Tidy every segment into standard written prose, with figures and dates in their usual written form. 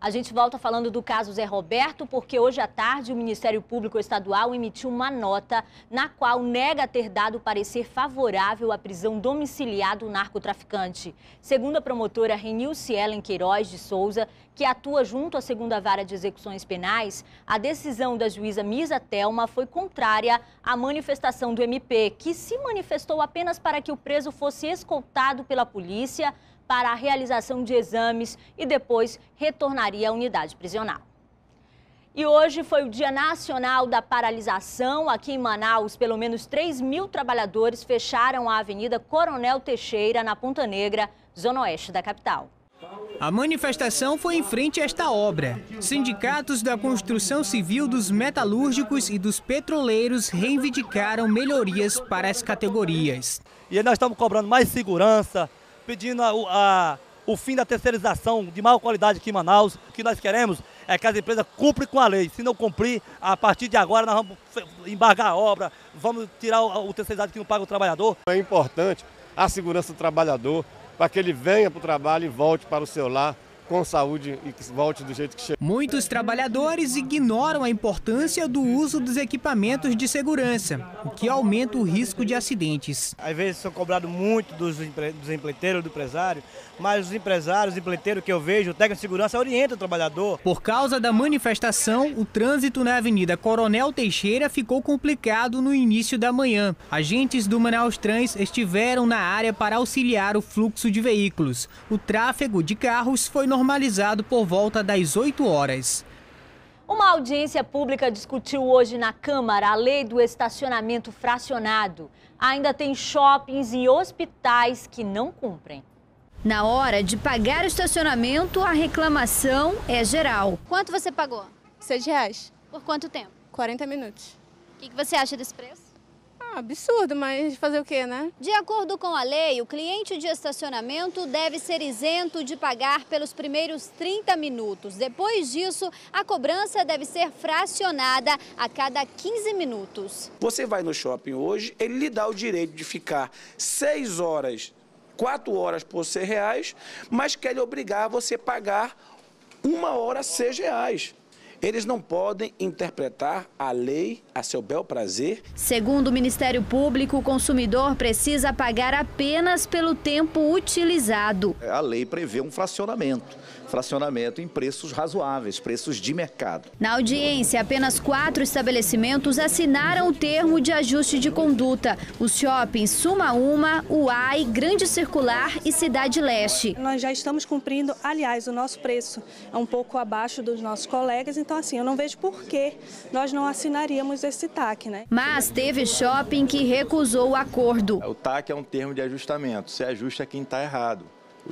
A gente volta falando do caso Zé Roberto, porque hoje à tarde o Ministério Público Estadual emitiu uma nota na qual nega ter dado parecer favorável à prisão domiciliar do narcotraficante. Segundo a promotora Renilce Ellen Queiroz de Souza, que atua junto à 2ª Vara de Execuções Penais, a decisão da juíza Misa Thelma foi contrária à manifestação do MP, que se manifestou apenas para que o preso fosse escoltado pela polícia para a realização de exames e depois retornaria à unidade prisional. E hoje foi o Dia Nacional da Paralisação. Aqui em Manaus, pelo menos 3.000 trabalhadores fecharam a Avenida Coronel Teixeira, na Ponta Negra, zona oeste da capital. A manifestação foi em frente a esta obra. Sindicatos da construção civil, dos metalúrgicos e dos petroleiros reivindicaram melhorias para as categorias. E nós estamos cobrando mais segurança, pedindo o fim da terceirização de maior qualidade aqui em Manaus. O que nós queremos é que as empresas cumprem com a lei. Se não cumprir, a partir de agora nós vamos embargar a obra, vamos tirar o terceirizado que não paga o trabalhador. É importante a segurança do trabalhador para que ele venha para o trabalho e volte para o seu lar com saúde e que volte do jeito que chegou. Muitos trabalhadores ignoram a importância do uso dos equipamentos de segurança, o que aumenta o risco de acidentes. Às vezes são cobrados muito dos empreiteiros, do empresário, mas os empresários, os empreiteiros que eu vejo, o técnico de segurança orienta o trabalhador. Por causa da manifestação, o trânsito na Avenida Coronel Teixeira ficou complicado no início da manhã. Agentes do Manaus Trans estiveram na área para auxiliar o fluxo de veículos. O tráfego de carros foi normalizado por volta das 8 horas. Uma audiência pública discutiu hoje na Câmara a lei do estacionamento fracionado. Ainda tem shoppings e hospitais que não cumprem. Na hora de pagar o estacionamento, a reclamação é geral. Quanto você pagou? R$6. Por quanto tempo? 40 minutos. O que você acha desse preço? Absurdo, mas fazer o quê, né? De acordo com a lei, o cliente de estacionamento deve ser isento de pagar pelos primeiros 30 minutos. Depois disso, a cobrança deve ser fracionada a cada 15 minutos. Você vai no shopping hoje, ele lhe dá o direito de ficar 6 horas, 4 horas por R$6, mas quer lhe obrigar a você pagar 1 hora R$6. Eles não podem interpretar a lei a seu bel prazer. Segundo o Ministério Público, o consumidor precisa pagar apenas pelo tempo utilizado. A lei prevê um fracionamento em preços razoáveis, preços de mercado. Na audiência, apenas 4 estabelecimentos assinaram o termo de ajuste de conduta. Os shoppings Suma Uma, Uai, Grande Circular e Cidade Leste. Nós já estamos cumprindo, aliás, o nosso preço é um pouco abaixo dos nossos colegas, então assim, eu não vejo por que nós não assinaríamos esse TAC, né? Mas teve shopping que recusou o acordo. O TAC é um termo de ajustamento, se ajusta quem está errado.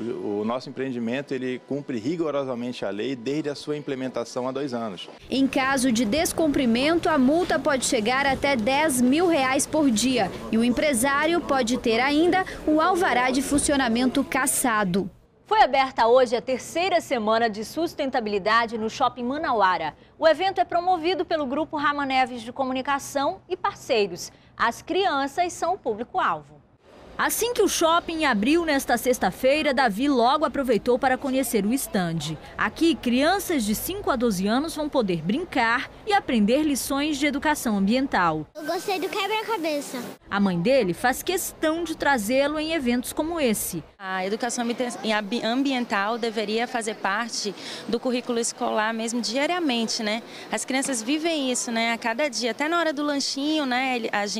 O nosso empreendimento ele cumpre rigorosamente a lei desde a sua implementação há 2 anos. Em caso de descumprimento, a multa pode chegar até R$10 mil por dia e o empresário pode ter ainda o alvará de funcionamento cassado. Foi aberta hoje a 3ª semana de sustentabilidade no Shopping Manauara. O evento é promovido pelo Grupo Raman Neves de Comunicação e parceiros. As crianças são o público-alvo. Assim que o shopping abriu nesta sexta-feira, Davi logo aproveitou para conhecer o estande. Aqui, crianças de 5 a 12 anos vão poder brincar e aprender lições de educação ambiental. Eu gostei do quebra-cabeça. A mãe dele faz questão de trazê-lo em eventos como esse. A educação ambiental deveria fazer parte do currículo escolar mesmo diariamente, né? As crianças vivem isso, né? A cada dia, até na hora do lanchinho, né?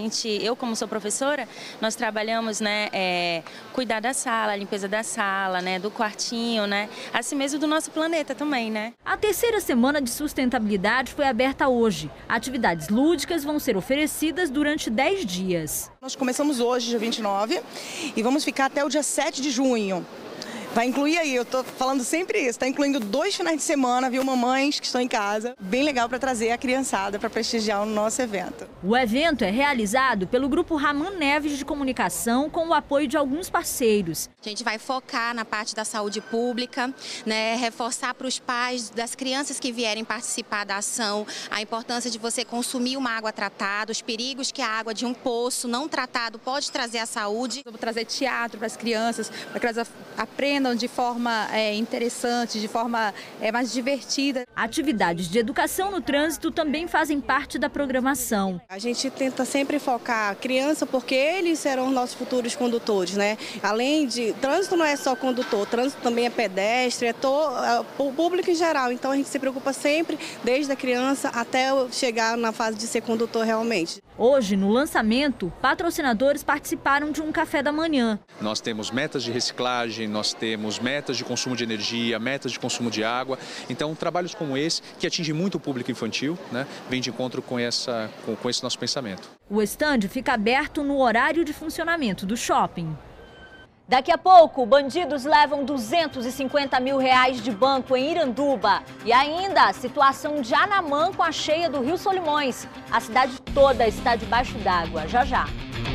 Eu como sou professora, nós trabalhamos, né? Cuidar da sala, a limpeza da sala, né? Do quartinho, né? Assim mesmo do nosso planeta também, né? A 3ª semana de sustentabilidade foi aberta hoje. Atividades lúdicas vão ser oferecidas durante 10 dias. Nós começamos hoje, dia 29, e vamos ficar até o dia 7 de junho. Vai incluir aí, eu tô falando sempre isso, tá incluindo 2 finais de semana, viu, mamães que estão em casa. Bem legal para trazer a criançada para prestigiar o nosso evento. O evento é realizado pelo Grupo Raman Neves de Comunicação com o apoio de alguns parceiros. A gente vai focar na parte da saúde pública, né, reforçar para os pais das crianças que vierem participar da ação a importância de você consumir uma água tratada, os perigos que a água de um poço não tratado pode trazer à saúde. Vamos trazer teatro para as crianças, para que elas aprendam aprendam de forma interessante, de forma mais divertida. Atividades de educação no trânsito também fazem parte da programação. A gente tenta sempre focar a criança porque eles serão os nossos futuros condutores, né? Além de... Trânsito não é só condutor, trânsito também é pedestre, é o público em geral. Então a gente se preocupa sempre, desde a criança até chegar na fase de ser condutor realmente. Hoje, no lançamento, patrocinadores participaram de um café da manhã. Nós temos metas de reciclagem, nós temos metas de consumo de energia, metas de consumo de água. Então, trabalhos como esse, que atingem muito o público infantil, né, vem de encontro com esse nosso pensamento. O estande fica aberto no horário de funcionamento do shopping. Daqui a pouco, bandidos levam R$250 mil de banco em Iranduba. E ainda a situação de Anamã com a cheia do Rio Solimões. A cidade toda está debaixo d'água. Já já.